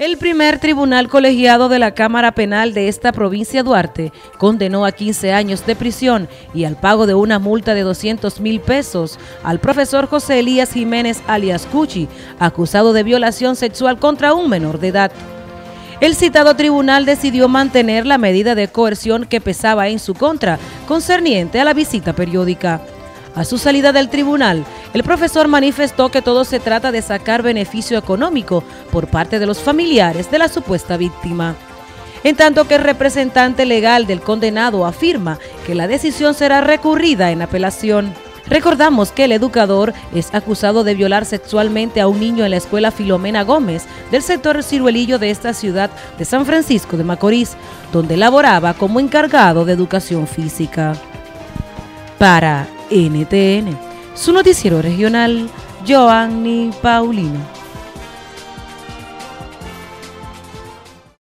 El primer tribunal colegiado de la Cámara Penal de esta provincia Duarte condenó a 15 años de prisión y al pago de una multa de 200.000 pesos al profesor José Elías Jiménez alias Cuchi, acusado de violación sexual contra un menor de edad. El citado tribunal decidió mantener la medida de coerción que pesaba en su contra, concerniente a la visita periódica. A su salida del tribunal, el profesor manifestó que todo se trata de sacar beneficio económico por parte de los familiares de la supuesta víctima. En tanto que el representante legal del condenado afirma que la decisión será recurrida en apelación. Recordamos que el educador es acusado de violar sexualmente a un niño en la escuela Filomena Gómez del sector Ciruelillo de esta ciudad de San Francisco de Macorís, donde laboraba como encargado de educación física. Para NTN, su noticiero regional, Joanny Paulino.